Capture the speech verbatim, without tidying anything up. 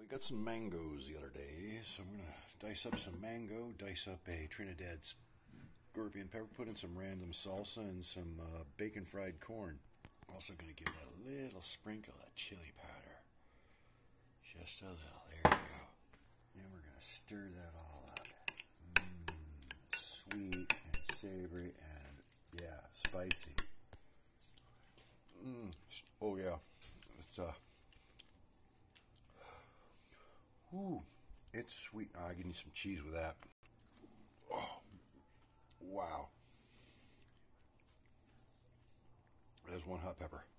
got some mangoes the other day, so I'm gonna dice up some mango, dice up a Trinidad scorpion pepper, put in some random salsa and some uh, bacon fried corn. Also gonna give that a little sprinkle of chili powder, just a little. There you go. And we're gonna stir that all up. Mmm, sweet and savory and yeah, spicy. Mmm. Oh yeah, it's uh. Ooh, it's sweet. Oh, I can eat some cheese with that. Oh, wow. There's one hot pepper.